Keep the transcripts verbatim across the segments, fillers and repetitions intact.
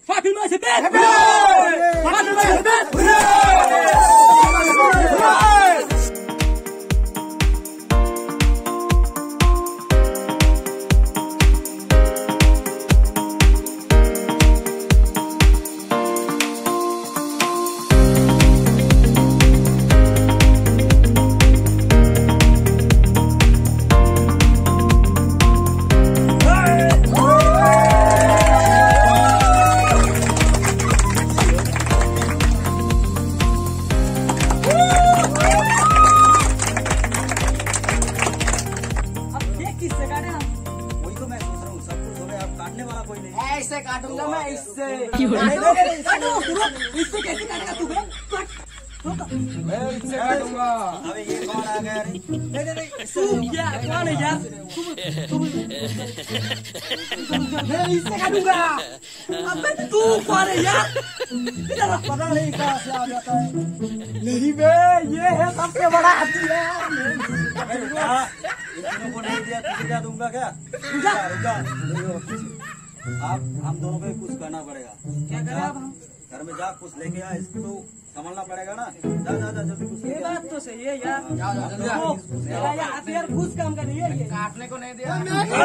Fucking my bed! Fucking my bed! ऐसे काटूंगा मैं इससे। काटो इससे कैसे काटेगा तू? मैं इससे काटूंगा। अबे ये कौन आ गया रे? नहीं नहीं तू क्या कौन है यार? मैं इससे काटूंगा। अबे तू कौन है यार? तेरा पता नहीं कहाँ से आ जाता है। नहीं बे, ये है सबसे बड़ा हाथी है। इन को नहीं दिया तुझे क्या दूंगा क्या? रुका रुका आप हम दोनों को कुछ करना पड़ेगा। क्या करें अब हम? घर में जा कुछ लेके आ, इसको तो संभालना पड़ेगा ना। जा जा जा जल्दी कुछ ये लेके आ। बात तो सही है यार। जाओ जाओ जल्दी आओ। मेरा यार आप यार खुश काम कर रही है ये। काटने को नहीं दिया।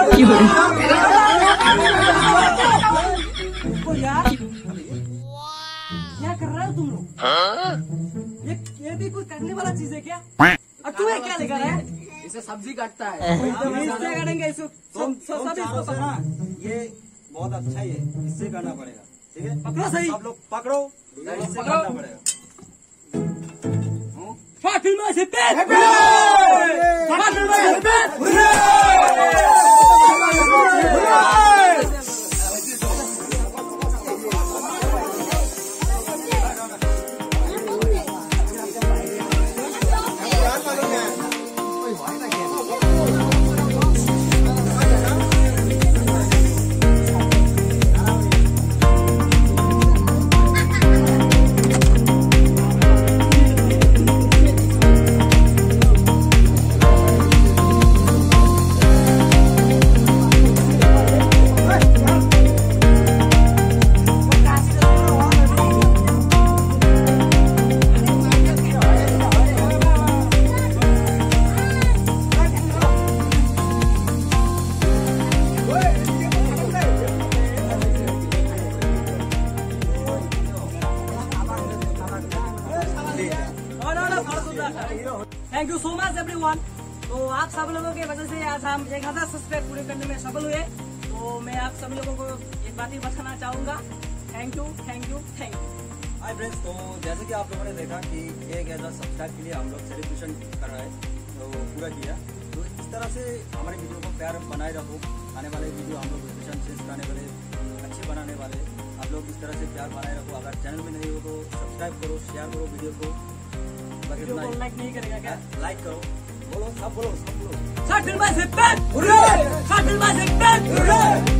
तो यार क्या कर रहे हो तुम लोग? ये ये भी कुछ करने वाला चीज है क्या? और तू ये क्या लेकर है? इसे सब्जी काटता है। इससे करेंगे इसको तुम सब तुम सब चारों इसको से ना ये बहुत अच्छा ही है, इससे करना पड़ेगा। ठीक है पकड़ो सही। सब लोग पकड़ो, इससे पकड़ो। करना पड़ेगा। Fucking my bed! Fucking my bed! Thank you so much everyone. तो आप सब लोगों की वजह से आज हम एक हजार सब्सक्राइब पूरे करने में सफल हुए। तो मैं आप सब लोगों को एक बात ही बताना चाहूंगा, thank you thank you thank you. Hi friends, तो जैसे कि आप लोगों ने देखा कि एक हजार सब्सक्राइब के लिए हम लोग सेलिब्रेशन कर रहे हैं, तो पूरा किया। तो इस तरह से हमारे वीडियो को प्यार बनाए रखो। आने वाले वीडियो हम लोग सेलिब्रेशन से कराने वाले, अच्छे बनाने वाले, आप लोग इस तरह से प्यार बनाए रखो। अगर चैनल में नहीं हो तो सब्सक्राइब करो, शेयर करो वीडियो को। वीडियो को लाइक नहीं करेगा क्या? लाइक करो, बोलो सब बोलो सब बोलो। Fucking my bed! Fucking my bed!